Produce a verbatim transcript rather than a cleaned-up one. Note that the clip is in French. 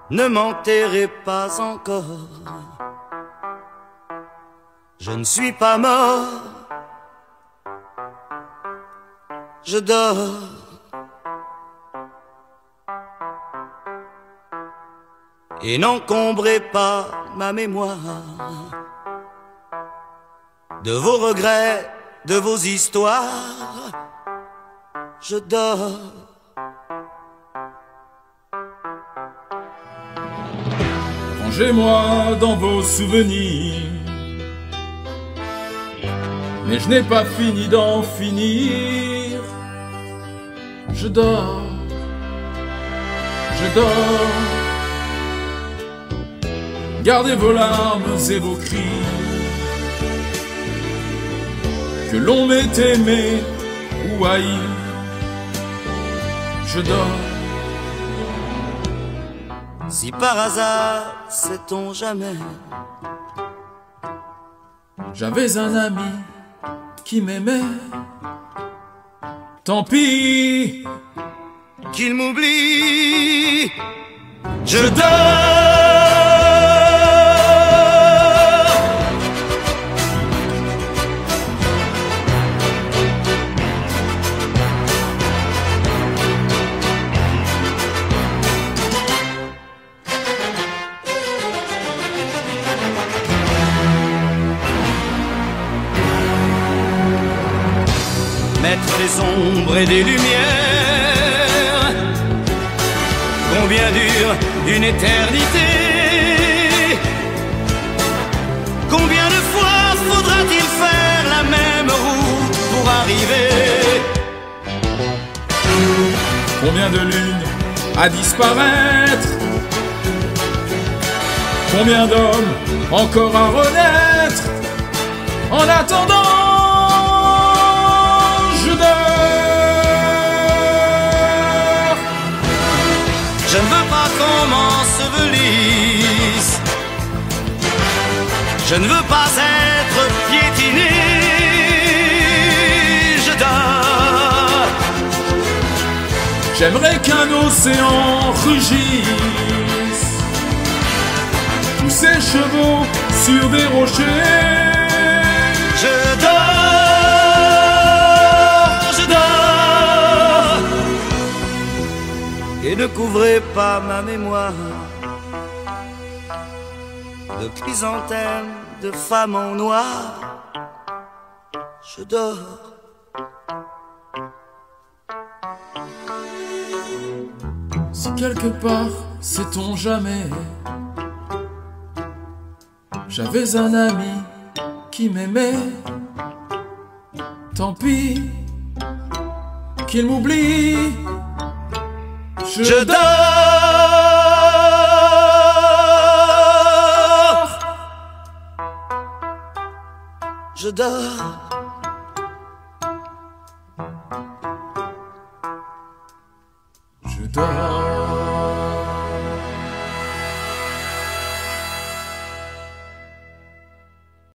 Ne m'enterrez pas encore. Je ne suis pas mort, je dors. Et n'encombrez pas ma mémoire de vos regrets, de vos histoires. Je dors. Rangez-moi dans vos souvenirs, mais je n'ai pas fini d'en finir. Je dors, je dors. Gardez vos larmes et vos cris, que l'on m'ait aimé ou haï. Je dors. Si par hasard, sait-on jamais, j'avais un ami qui m'aimait, tant pis qu'il m'oublie, je dors. Mettre des ombres et des lumières, combien dure une éternité? Combien de fois faudra-t-il faire la même route pour arriver? Combien de lunes à disparaître? Combien d'hommes encore à renaître? En attendant, je ne veux pas qu'on m'ensevelisse, je ne veux pas être piétiné, je dors. J'aimerais qu'un océan rugisse, tous ces chevaux sur des rochers. Je dors, je dors. Et ne couvrez pas ma mémoire de chrysanthèmes, de femmes en noir. Je dors. Si quelque part, sait-on jamais, j'avais un ami qui m'aimait, tant pis qu'il m'oublie. Je, Je dors. Je dors. Je dors.